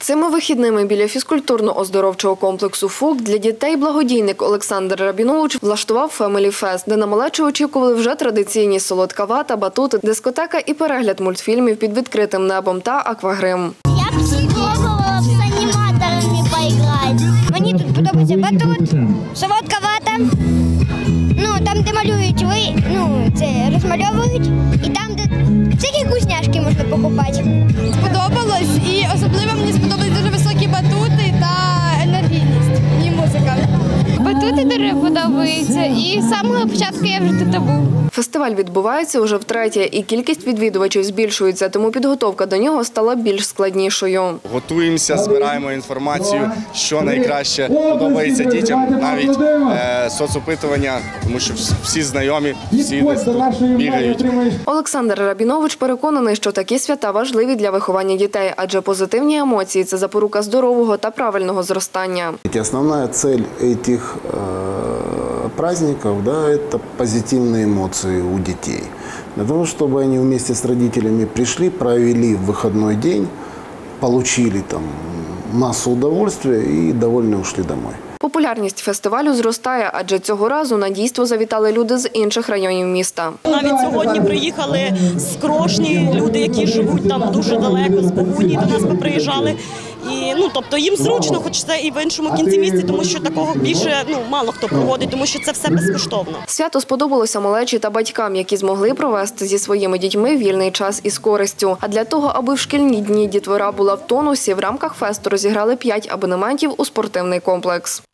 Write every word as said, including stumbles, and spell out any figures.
Цими вихідними біля фізкультурно-оздоровчого комплексу «ФУК» для дітей благодійник Олександр Рабінович влаштував «Фемілі Фест», де на малечу очікували вже традиційні солодка вата, батути, дискотека і перегляд мультфільмів під відкритим небом та аквагрим. Я б спробувала з аніматорами пограти. Мені тут подобається батут, солодка вата, ну, там, де малюють, ви, ну, це розмальовують, і там, де всякі вкусняшки можна покупати. Сподобалось, і особливо мені сподобались дуже високі батути та енергійність і музика. Батути дуже подобаються, і з самого початку я вже тут був. Фестиваль відбувається уже втретє, і кількість відвідувачів збільшується, тому підготовка до нього стала більш складнішою. Готуємося, збираємо інформацію, що найкраще подобається дітям, навіть е, соцопитування, тому що всі знайомі, всі десь тут бігають. Олександр Рабінович переконаний, що такі свята важливі для виховання дітей, адже позитивні емоції – це запорука здорового та правильного зростання. Основна цель цих праздников, да, это позитивные эмоции у детей. Для того, чтобы они вместе с родителями пришли, провели выходной день, получили там массу удовольствия и довольно ушли домой. Популярність фестивалю зростає, адже цього разу на дійство завітали люди з інших районів міста. Навіть сьогодні приїхали з Крошні, люди, які живуть там дуже далеко, з Богуні до нас приїжджали. І, ну, тобто їм зручно, хоч це і в іншому кінці місця, тому що такого більше ну, мало хто проводить, тому що це все безкоштовно. Свято сподобалося малечі та батькам, які змогли провести зі своїми дітьми вільний час із користю. А для того, аби в шкільні дні дітвора була в тонусі, в рамках фесту розіграли п'ять абонементів у спортивний комплекс.